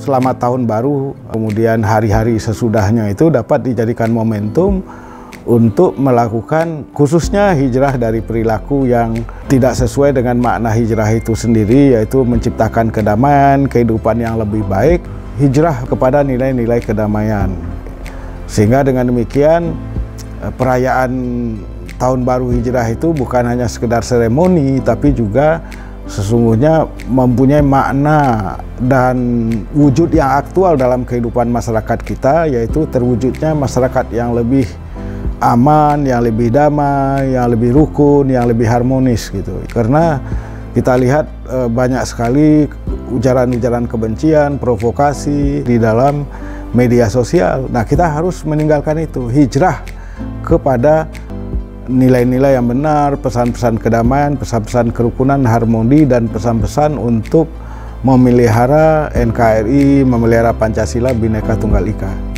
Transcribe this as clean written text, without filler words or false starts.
selamat tahun baru, kemudian hari-hari sesudahnya itu dapat dijadikan momentum untuk melakukan khususnya hijrah dari perilaku yang tidak sesuai dengan makna hijrah itu sendiri, yaitu menciptakan kedamaian, kehidupan yang lebih baik, hijrah kepada nilai-nilai kedamaian. Sehingga dengan demikian perayaan tahun baru hijrah itu bukan hanya sekedar seremoni, tapi juga sesungguhnya mempunyai makna dan wujud yang aktual dalam kehidupan masyarakat kita, yaitu terwujudnya masyarakat yang lebih aman, yang lebih damai, yang lebih rukun, yang lebih harmonis gitu. Karena kita lihat banyak sekali ujaran-ujaran kebencian, provokasi di dalam media sosial. Nah, kita harus meninggalkan itu, hijrah kepada nilai-nilai yang benar, pesan-pesan kedamaian, pesan-pesan kerukunan, harmoni, dan pesan-pesan untuk memelihara NKRI, memelihara Pancasila, Bhinneka Tunggal Ika.